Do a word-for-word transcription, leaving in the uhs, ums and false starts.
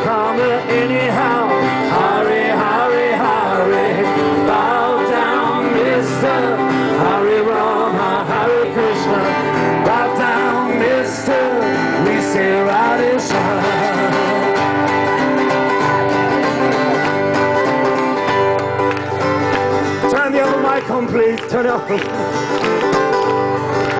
coming anyhow. Hurry, hurry, hurry, bow down, mister. Hurry Rama, Hare Krishna, bow down, mister. We say Radhe Shyam. Turn the other mic on, please. Turn it on.